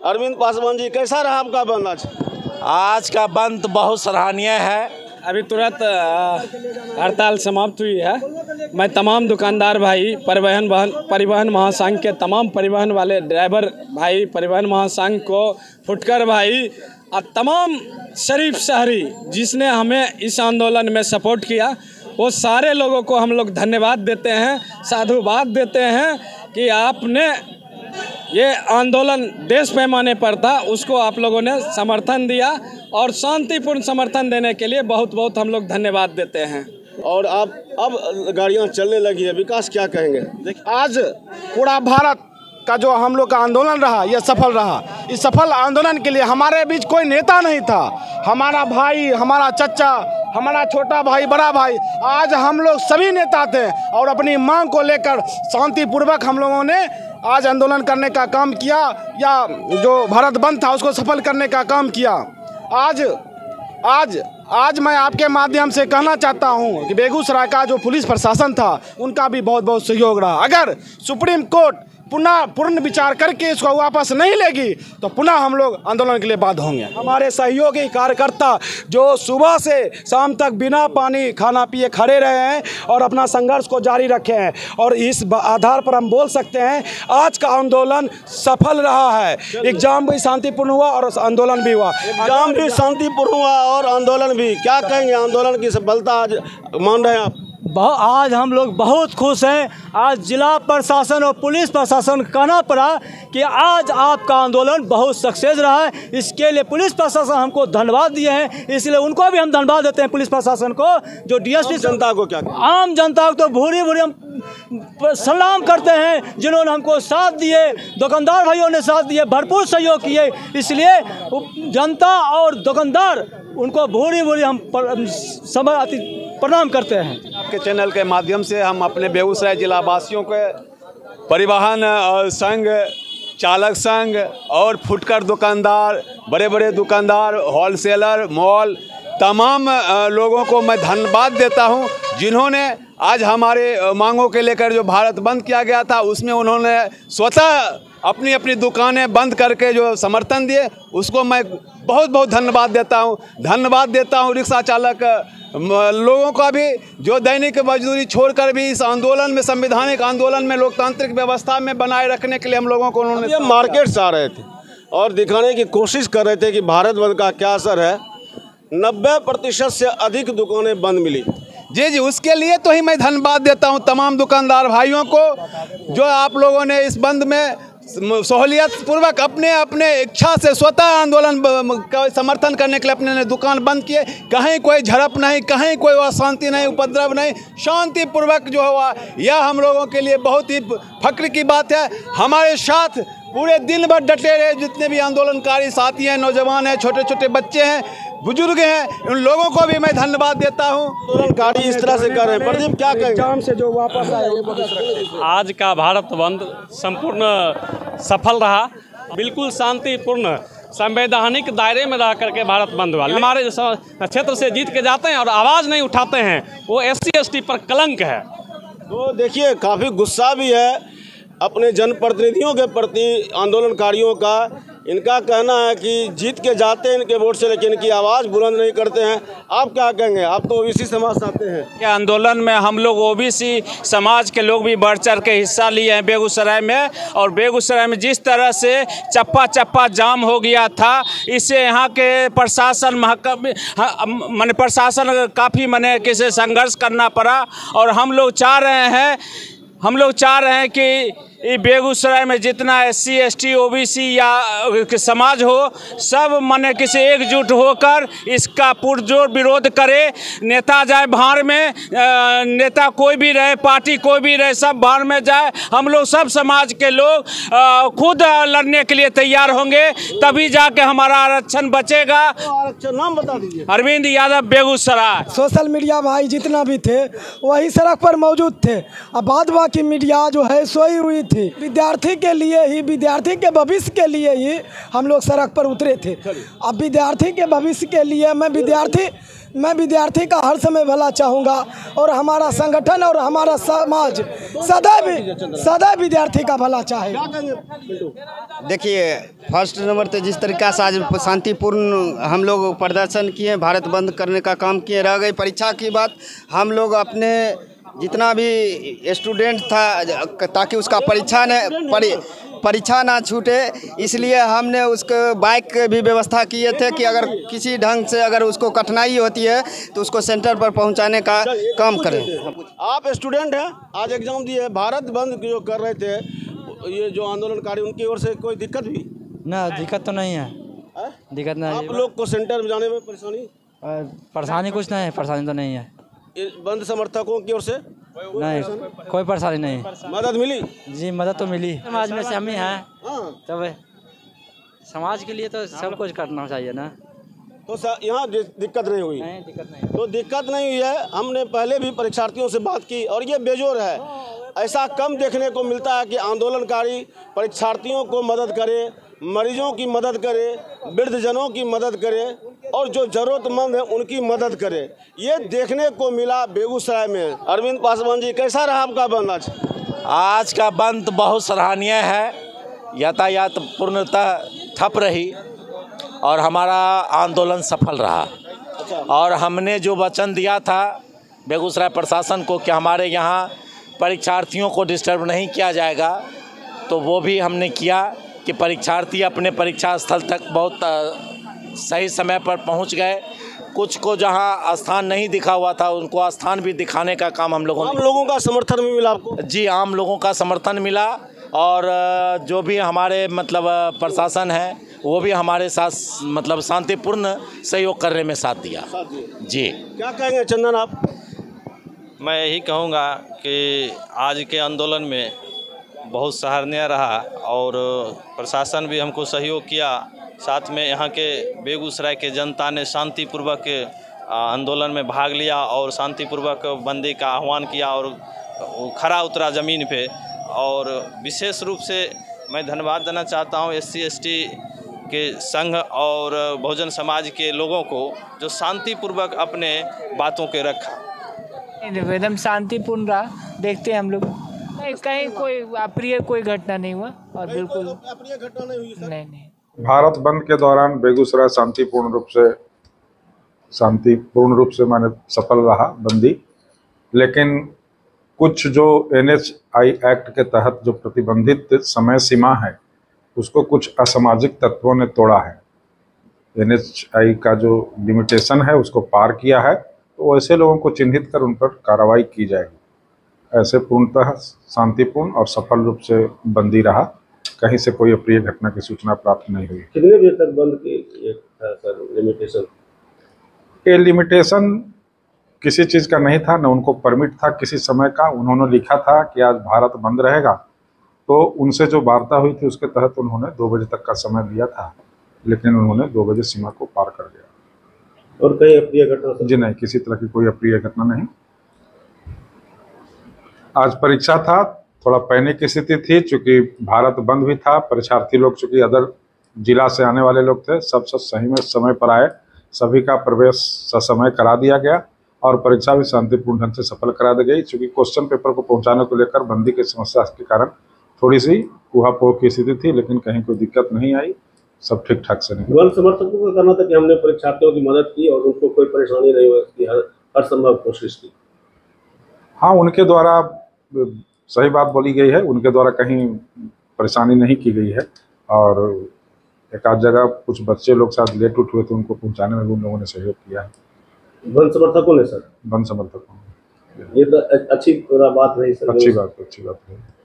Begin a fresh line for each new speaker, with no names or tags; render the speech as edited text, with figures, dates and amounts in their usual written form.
अरविंद पासवान जी, कैसा रहा आपका बंद आज?
आज का बंद बहुत सराहनीय है।
अभी तुरंत हड़ताल समाप्त हुई है। मैं तमाम दुकानदार भाई, परिवहन महासंघ के तमाम परिवहन वाले ड्राइवर भाई, परिवहन महासंघ को, फुटकर भाई और तमाम शरीफ शहरी जिसने हमें इस आंदोलन में सपोर्ट किया, वो सारे लोगों को हम लोग धन्यवाद देते हैं, साधुवाद देते हैं कि आपने ये आंदोलन देश पैमाने पर था, उसको आप लोगों ने समर्थन दिया और शांतिपूर्ण समर्थन देने के लिए बहुत बहुत हम लोग धन्यवाद देते हैं।
और आप अब गाड़ियां चलने लगी है, विकास क्या कहेंगे?
आज पूरा भारत का जो हम लोग का आंदोलन रहा, यह सफल रहा। इस सफल आंदोलन के लिए हमारे बीच कोई नेता नहीं था। हमारा भाई, हमारा चचा, हमारा छोटा भाई, बड़ा भाई, आज हम लोग सभी नेता थे और अपनी मांग को लेकर शांतिपूर्वक हम लोगों ने आज आंदोलन करने का काम किया, या जो भारत बंद था उसको सफल करने का काम किया। आज मैं आपके माध्यम से कहना चाहता हूं कि बेगूसराय का जो पुलिस प्रशासन था, उनका भी बहुत बहुत सहयोग रहा। अगर सुप्रीम कोर्ट पुनः पूर्ण विचार करके इसको वापस नहीं लेगी तो पुनः हम लोग आंदोलन के लिए बाध्य होंगे।
हमारे सहयोगी कार्यकर्ता जो सुबह से शाम तक बिना पानी खाना पिए खड़े रहे हैं और अपना संघर्ष को जारी रखे हैं, और इस आधार पर हम बोल सकते हैं आज का आंदोलन सफल रहा है। एग्जाम भी शांतिपूर्ण हुआ और आंदोलन भी हुआ।
एग्जाम भी शांतिपूर्ण हुआ और आंदोलन भी। क्या कहेंगे आंदोलन की सफलता आज मान रहे हैं आप?
आज हम लोग बहुत खुश हैं। आज जिला प्रशासन और पुलिस प्रशासन कहना पड़ा कि आज आपका आंदोलन बहुत सक्सेस रहा है। इसके लिए पुलिस प्रशासन हमको धन्यवाद दिए हैं, इसलिए उनको भी हम धन्यवाद देते हैं पुलिस प्रशासन को। जो डीएसपी
जनता को क्या,
आम जनता को तो भूरी भूरी हम सलाम करते हैं, जिन्होंने हमको साथ दिए, दुकानदार भाइयों ने साथ दिए, भरपूर सहयोग किए। इसलिए जनता और दुकानदार उनको भूरी भूरी हम प्रणाम करते हैं।
आपके चैनल के माध्यम से हम अपने बेगूसराय जिला वासियों के परिवहन संघ, चालक संघ और फुटकर दुकानदार, बड़े बड़े दुकानदार, होलसेलर, मॉल, तमाम लोगों को मैं धन्यवाद देता हूं, जिन्होंने आज हमारे मांगों के लेकर जो भारत बंद किया गया था उसमें उन्होंने स्वतः अपनी अपनी दुकानें बंद करके जो समर्थन दिए, उसको मैं बहुत बहुत धन्यवाद देता हूं। रिक्शा चालक लोगों का भी, जो दैनिक मजदूरी छोड़कर भी इस आंदोलन में, संवैधानिक आंदोलन में, लोकतांत्रिक व्यवस्था में बनाए रखने के लिए हम लोगों को उन्होंने
मार्केट से आ रहे थे और दिखाने की कोशिश कर रहे थे कि भारत बंद का क्या असर है। 90% से अधिक दुकानें बंद मिली।
जी, उसके लिए तो ही मैं धन्यवाद देता हूं तमाम दुकानदार भाइयों को, जो आप लोगों ने इस बंद में सहूलियत पूर्वक अपने अपने इच्छा से स्वतः आंदोलन का समर्थन करने के लिए अपने दुकान बंद किए। कहीं कोई झड़प नहीं, कहीं कोई अशांति नहीं, उपद्रव नहीं, शांतिपूर्वक जो हुआ, यह हम लोगों के लिए बहुत ही फक्र की बात है। हमारे साथ पूरे दिन भर डटे रहे जितने भी आंदोलनकारी साथी हैं, नौजवान हैं, छोटे छोटे बच्चे हैं, बुजुर्ग हैं, उन लोगों को भी मैं धन्यवाद देता हूं।
आंदोलनकारी इस तरह से कर रहे हैं। प्रदीप, क्या कहेंगे?
एग्जाम से जो वापस आए,
आज का भारत बंद संपूर्ण सफल रहा, बिल्कुल शांतिपूर्ण संवैधानिक दायरे में रह करके भारत बंद हुआ। हमारे क्षेत्र से जीत के जाते हैं और आवाज़ नहीं उठाते हैं, वो SC ST पर कलंक है।
तो देखिए, काफ़ी गुस्सा भी है अपने जनप्रतिनिधियों के प्रति आंदोलनकारियों का। इनका कहना है कि जीत के जाते हैं इनके वोट से, लेकिन इनकी आवाज़ बुलंद नहीं करते हैं। आप क्या कहेंगे? आप तो OBC समाज से आते हैं।
के आंदोलन में हम लोग OBC समाज के लोग भी बढ़ चढ़ के हिस्सा लिए हैं बेगूसराय में, और बेगूसराय में जिस तरह से चप्पा चप्पा जाम हो गया था, इससे यहाँ के प्रशासन माने प्रशासन काफ़ी किसी समाज करना पड़ा। और हम लोग चाह रहे हैं कि बेगूसराय में जितना SC ST OBC या समाज हो, सब किसी एकजुट होकर इसका पुरजोर विरोध करे। नेता जाए भाड़ में, नेता कोई भी रहे, पार्टी कोई भी रहे, सब भाड़ में जाए। हम लोग सब समाज के लोग खुद लड़ने के लिए तैयार होंगे, तभी जाके हमारा आरक्षण बचेगा।
आरक्षण नाम बता दीजिए।
अरविंद यादव, बेगूसराय।
सोशल मीडिया भाई जितना भी थे वही सड़क पर मौजूद थे, अब बाद बाकी मीडिया जो है सोई हुई थी। विद्यार्थी के लिए ही, विद्यार्थी के भविष्य के लिए ही हम लोग सड़क पर उतरे थे। अब विद्यार्थी के भविष्य के लिए मैं विद्यार्थी
मैं विद्यार्थी का हर समय भला चाहूँगा और हमारा संगठन और हमारा समाज सदैव विद्यार्थी का भला चाहेगा।
देखिए, फर्स्ट नंबर तो जिस तरीक़ा से आज शांतिपूर्ण हम लोग प्रदर्शन किए, भारत बंद करने का काम किए, रह गई परीक्षा की बात। हम लोग अपने जितना भी स्टूडेंट था ताकि उसका परीक्षा ना छूटे, इसलिए हमने उसको बाइक भी व्यवस्था किए थे कि अगर किसी ढंग से अगर उसको कठिनाई होती है तो उसको सेंटर पर पहुंचाने का काम करें।
आप स्टूडेंट हैं, आज एग्जाम दिए, भारत बंद जो कर रहे थे, ये जो आंदोलनकारी, उनकी ओर से कोई दिक्कत भी?
ना, दिक्कत तो नहीं है। दिक्कत नहीं।
आप लोग को सेंटर में जाने में परेशानी
कुछ नहीं है, परेशानी तो नहीं है।
बंद समर्थकों की ओर से
नहीं, कोई परेशानी नहीं।
मदद मिली?
जी, मदद तो मिली। समाज में से हम ही हैं, तब समाज के लिए तो सब कुछ करना चाहिए ना।
तो यहाँ दिक्कत नहीं हुई?
नहीं, दिक्कत नहीं।
तो दिक्कत नहीं हुई है। हमने पहले भी परीक्षार्थियों से बात की और ये बेजोर है। ऐसा कम देखने को मिलता है कि आंदोलनकारी परीक्षार्थियों को मदद करे, मरीजों की मदद करे, वृद्धजनों की मदद करे और जो ज़रूरतमंद है उनकी मदद करे। ये देखने को मिला बेगूसराय में। अरविंद पासवान जी, कैसा रहा आपका बंद आज?
आज का बंद बहुत सराहनीय है। यातायात पूर्णतः ठप रही और हमारा आंदोलन सफल रहा। और हमने जो वचन दिया था बेगूसराय प्रशासन को कि हमारे यहाँ परीक्षार्थियों को डिस्टर्ब नहीं किया जाएगा, तो वो भी हमने किया कि परीक्षार्थी अपने परीक्षा स्थल तक बहुत सही समय पर पहुंच गए। कुछ को जहां स्थान नहीं दिखा हुआ था उनको स्थान भी दिखाने का काम हम लोगों
का समर्थन भी मिला आपको?
जी, आम लोगों का समर्थन मिला और जो भी हमारे मतलब प्रशासन है वो भी हमारे साथ मतलब शांतिपूर्ण सहयोग करने में साथ दिया। जी,
क्या कहेंगे चंदन आप?
मैं यही कहूँगा कि आज के आंदोलन में बहुत सराहनीय रहा और प्रशासन भी हमको सहयोग किया। साथ में यहाँ के बेगूसराय के जनता ने शांतिपूर्वक आंदोलन में भाग लिया और शांतिपूर्वक बंदी का आह्वान किया और खरा उतरा ज़मीन पे। और विशेष रूप से मैं धन्यवाद देना चाहता हूँ SC/ST के संघ और बहुजन समाज के लोगों को जो शांतिपूर्वक अपने बातों के रखा।
एकदम शांतिपूर्ण रहा। देखते हैं हम लोग, कहीं कोई अप्रिय कोई घटना नहीं हुआ और बिल्कुल
अप्रिय घटना नहीं हुई।
नहीं।
भारत बंद के दौरान बेगूसराय शांतिपूर्ण रूप से माने सफल रहा बंदी। लेकिन कुछ जो NHI एक्ट के तहत जो प्रतिबंधित समय सीमा है उसको कुछ असामाजिक तत्वों ने तोड़ा है। NHI का जो लिमिटेशन है उसको पार किया है, तो ऐसे लोगों को चिन्हित कर उन पर कार्रवाई की जाएगी। ऐसे पूर्णतः शांतिपूर्ण और सफल रूप से बंदी रहा। कहीं से कोई अप्रिय घटना की सूचना प्राप्त नहीं हुई।
कितने बजे तक बंद की सर लिमिटेशन?
ये लिमिटेशन किसी चीज़ का नहीं था, न उनको परमिट था किसी समय का। उन्होंने लिखा था कि आज भारत बंद रहेगा, तो उनसे जो वार्ता हुई थी उसके तहत उन्होंने 2 बजे तक का समय दिया था, लेकिन उन्होंने 2 बजे सीमा को पार कर दिया।
और कहीं अप्रिय घटना?
जी नहीं, किसी तरह की कोई अप्रिय घटना नहीं। आज परीक्षा था, थोड़ा पैनिक की स्थिति थी चूँकि भारत बंद भी था। परीक्षार्थी लोग चूँकि अदर जिला से आने वाले लोग थे, सब सही में समय पर आए। सभी का प्रवेश ससमय करा दिया गया और परीक्षा भी शांतिपूर्ण ढंग से सफल करा दी गई। चूँकि क्वेश्चन पेपर को पहुँचाने को लेकर बंदी की समस्या के कारण थोड़ी सी ऊहापोह की स्थिति थी, लेकिन कहीं कोई दिक्कत नहीं आई, सब ठीक ठाक से निकला।
समर्थकों का कहना था कि हमने परीक्षार्थियों की मदद की और उनको कोई परेशानी नहीं हुई, इसकी हर संभव कोशिश की।
हाँ, उनके द्वारा सही बात बोली गई है, उनके द्वारा कहीं परेशानी नहीं की गई है। और एक आध जगह कुछ बच्चे लोग साथ लेट उठ हुए थे, उनको पहुंचाने में भी उन लोगों ने सहयोग किया है।
वन समर्थकों ने? सर,
वन समर्थकों,
ये तो अच्छी बात रही सर।
अच्छी बात रही।